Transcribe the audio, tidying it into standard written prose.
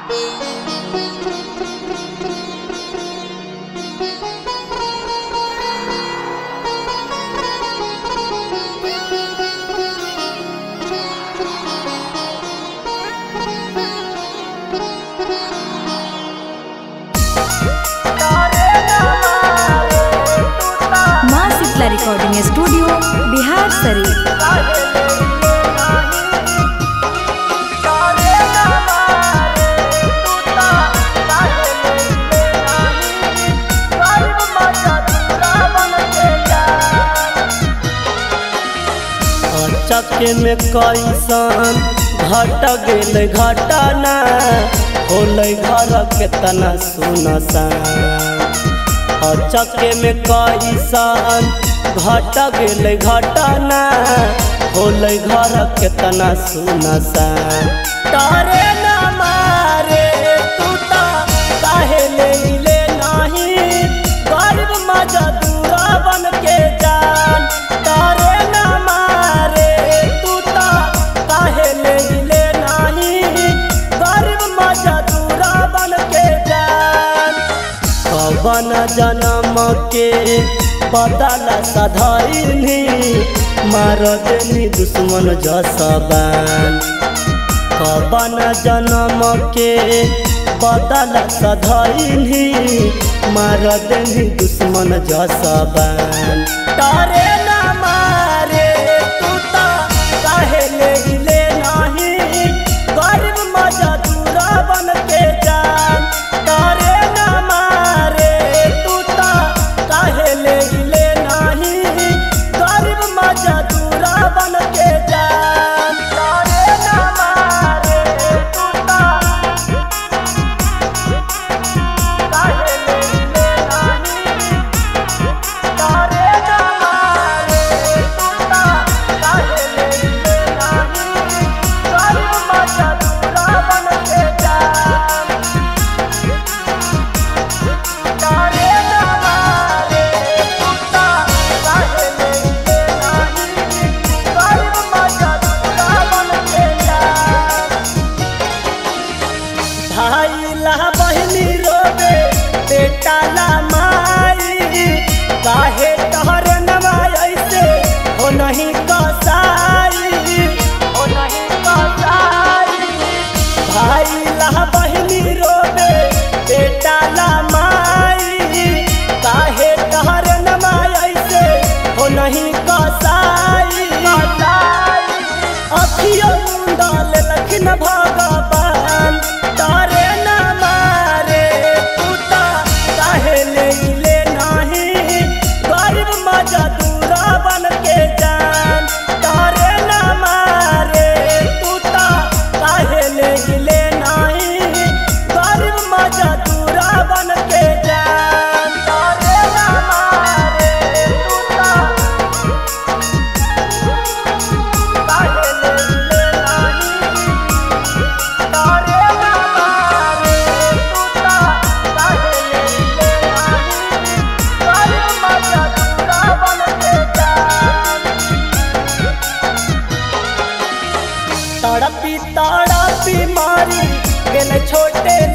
Recording studio Bihar Sharif. चक्के में कैसन घट गेल घटना होले घर केतना सुनसान। चक्के में कैसन घट गेल घटना होले घर केतना सुनसान। तारे न मारे तू ता काहे ले नहीं गरीब मजदूर बन के जान। तारे न मारे तू ता काहे ले नहीं गरीब मजदूर बन के जान। कवन जन्म के बदला सधाइनी मार देनी दुश्मन जसबान। कवन जन्म के बदला सधाइनी मार देनी दुश्मन जसबान। तारे न मारे तू ता काहे ले नहीं गरीब मजदूर बन के जान। तारे न मारे तू ता काहे ले नहीं गरीब मजदूर बन के जान। तारे न मारे तू ता काहे ले नहीं तारे न मारे तू ता काहे ले नहीं गरीब मजदूर बन के जान। तारे न मारे तू ता काहे ले नहीं गरीब मजदूर बन के जान। भाई ला बहनी रोबे बेटा ला माई काहे तोहर नवाई ऐसे हो नहीं कसाई हो नहीं कसाई। भाई ला बहनी रोबे बेटा ला माई काहे तोहर नवाई ऐसे हो नहीं कसाई। अखियों मुंडाल लखन भगवान। तारे न मारे तू ता काहे ले नहीं गरीब मजदूर बन के जान। तारे न मारे तू ता काहे ले नहीं गरीब मजदूर बन के जान। तारे न मारे तू ता काहे ले नहीं तारे न मारे तू ता काहे ले नहीं गरीब मजदूर बन के जान। तड़पी तड़पी मारी गेल छोटे